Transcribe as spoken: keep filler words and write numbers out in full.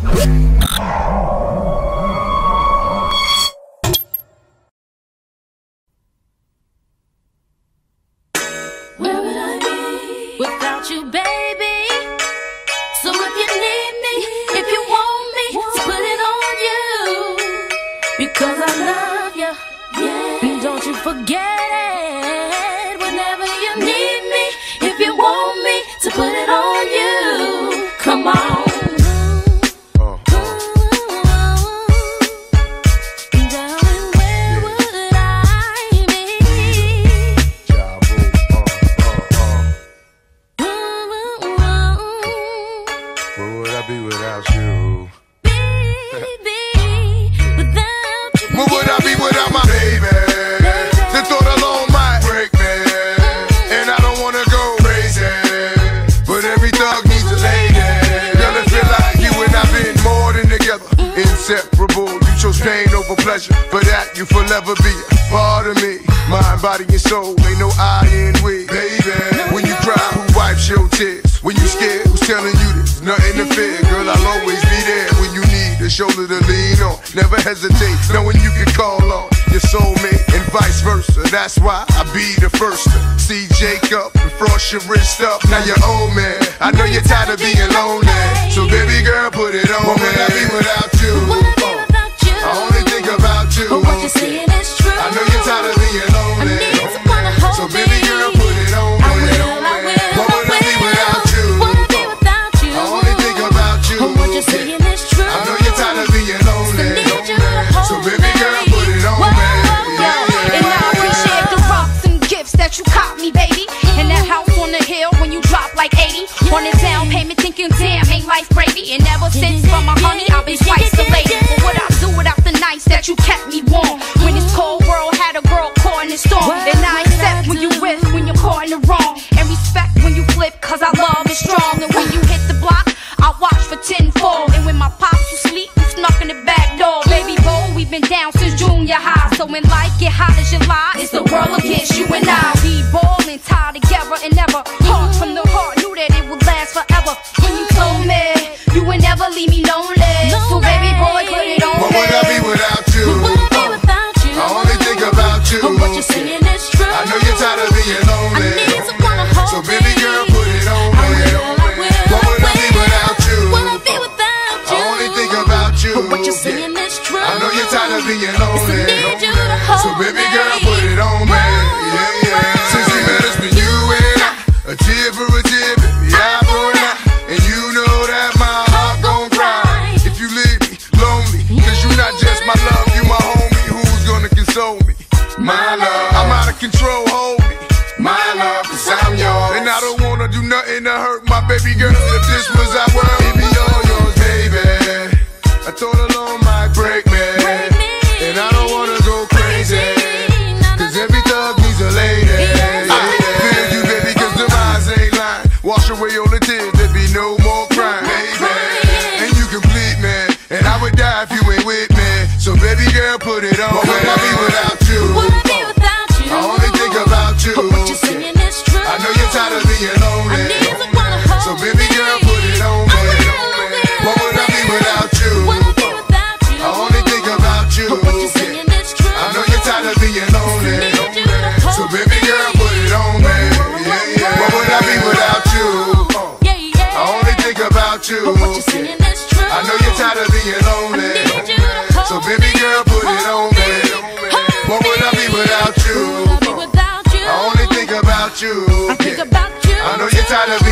Where would I be without you, baby? So if you need me, if you want me, to put it on you, because I love you, yeah. And don't you forget it. Whenever you need me, if you want me, to put it on you. Come on. Inseparable, you chose pain over pleasure, but that you forever be a part of me. Mind, body, and soul, ain't no I in we. Baby, when you cry, who wipes your tears? When you scared, who's telling you there's nothing to fear? Girl, I'll always be there when you need a shoulder to lean on. Never hesitate, knowing you can call on your soulmate and vice versa. That's why I be the first to see Jacob and frost your wrist up. Now you're old man, I know you're tired of being lonely, so baby girl, put it on. What would I be without you? I only think about you. But what you're saying is true. I know you're tired of being lonely, I need someone to hold so baby me. girl, put it on. I will, I will, what would I, I be without you? Wanna be without you. I only think about you. But what you're saying is true. I know you're tired of being lonely, I need you to hold so baby girl, put it on, Whoa, baby. whoa, Yeah, And I appreciate the rocks and gifts that you caught me, baby. And that house on the hill when you drop like eighty on the down payment, thinking damn, ain't life gravy. And ever since for my honey, I've been twice the lady. But what I do without the nights that you kept me warm, when this cold world had a girl caught in the storm. And I accept when you with, when you're caught in the wrong, and respect when you flip, cause our love is strong. And when you hit the block, I watch for tenfold. And when my pops was asleep, you snuck in the back door. Baby boy, we've been down since junior high, so when life get hot as July, it's the world against you and I. We ballin', tied together and never heart from the heart, knew that it would last forever. When you told me you would never leave me lonely, so baby boy, put it on what me. would I be without you? What would I be without you? I only think about you. But what you're saying is true. I know you're tired of being lonely, I need someone to hold so baby girl, put it on I me. will, I will, What would I be without you? What would I be without I you? only think about you. But what you're saying is true. I know you're tired of being Yes, lonely, I need you to hold so baby me. girl, put it on me. Yeah, yeah. Since we met, it's been you and I, a tear for a tear, baby, eye for an eye. And you know that my heart gon' cry if you leave me lonely, cause you not just my love, you my homie. Who's gonna console me? My love, I'm out of control, hold me. My love, cause I'm yours, and I don't wanna do nothing to hurt my baby girl. If this was our world, it'd be all yours, baby. I thought alone might break me, and I don't wanna go crazy, cause every thug needs a lady. Yeah, yeah. Feel you, baby, cause the eyes ain't lying. Wash away all the tears, there'd be no more crying, baby. And you complete me, and I would die if you ain't with me. So baby girl, put it on. What would I be without you? What would I be without you? I only think about you. But what you're saying is true. I know you're tired of being lonely, I need someone to hold so baby girl, put it on me. I will, I will, What would I be without you? What would I be without you? I only think about you. But what you're saying is true. I know you're tired of being lonely, I need you to hold so baby girl, put it on me. Yeah, yeah. What would I be without you? Yeah, yeah. I only think about you. But what you're saying is true. I know you're tired of being lonely, I need you to hold so baby girl, put it on me. What would I be without you? What would I be without you? I only think about you. I think about you. I know you're tired of